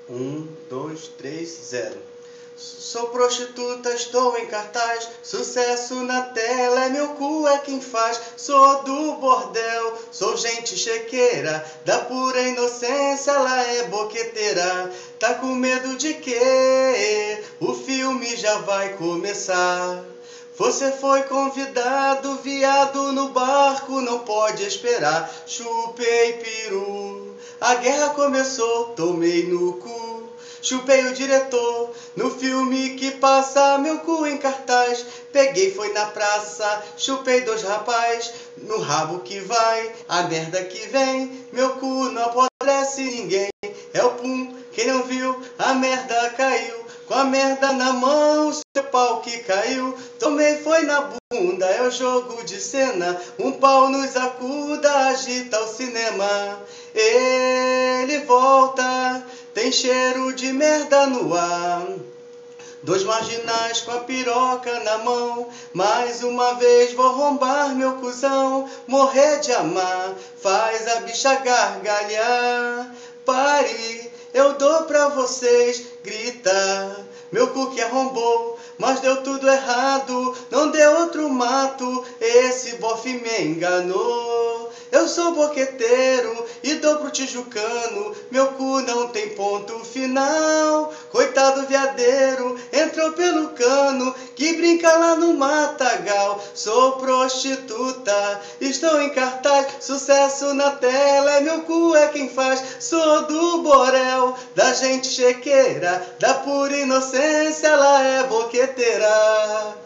2, 3, 0. Sou prostituta, estou em cartaz, sucesso na tela, meu cu é quem faz. Sou do bordel, sou gente chequeira, da pura inocência ela é boqueteira. Tá com medo de quê? O filme já vai começar. Você foi convidado, viado no barco, não pode esperar. Chupei peru, a guerra começou, tomei no cu. Chupei o diretor, no filme que passa meu cu em cartaz. Peguei, foi na praça, chupei 2 rapaz. No rabo que vai, a merda que vem. Meu cu não apodrece ninguém. É o pum, quem não viu, a merda caiu. Com a merda na mão, seu pau que caiu. Tomei, foi na bunda, é o jogo de cena. Um pau nos acuda, agita o cinema. Ele volta, tem cheiro de merda no ar. 2 marginais com a piroca na mão. Mais uma vez vou arrombar meu cuzão. Morrer de amar faz a bicha gargalhar. Pare, eu dou pra vocês, grita. Meu cu que arrombou, mas deu tudo errado. Não deu outro mato, esse bofe me enganou. Eu sou boqueteiro e dou pro tijucano. Meu cu não tem ponto final. Coitado viadeiro, entrou pelo cano, que brinca lá no matagal. Sou prostituta, estou em cartaz, sucesso na tela, meu cu é quem faz. Sou do borel, da gente chequeira, da pura inocência ela é boqueteira.